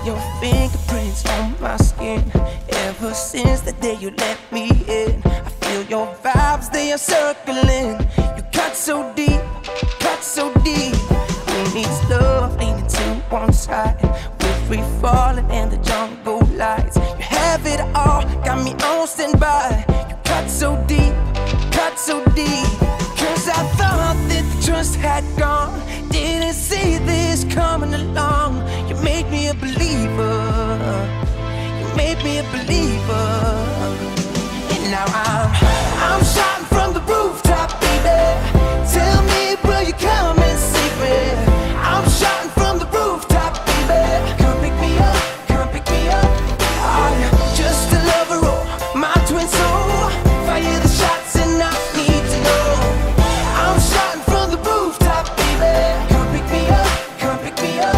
your fingerprints on my skin. Ever since the day you let me in, I feel your vibes, they are circling. You cut so deep, cut so deep. Who needs love leaning to one side? We're free falling in the jungle lights. You have it all, got me on standby. You cut so deep, cut so deep. Cause I thought that the trust had gone. Didn't see this coming along. You made me a believer. You made me a believer. And now I'm shouting from the rooftop, baby. Tell me, will you come and save me? I'm shouting from the rooftop, baby. Come pick me up, come pick me up. I'm just a lover, oh, my twin soul. Fire the shots and I need to know. I'm shouting from the rooftop, baby. Come pick me up, come pick me up.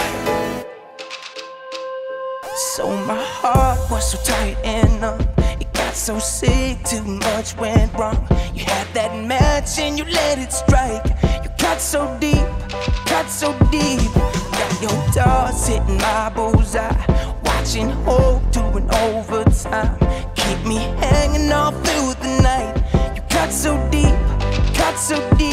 So my heart was so tight and numb. It got so sick, too much went wrong. You had that match and you let it strike. You cut so deep, cut so deep. Got your dogs hitting my bullseye. Watching hope doing overtime. Keep me hanging all through the night. You cut so deep, cut so deep.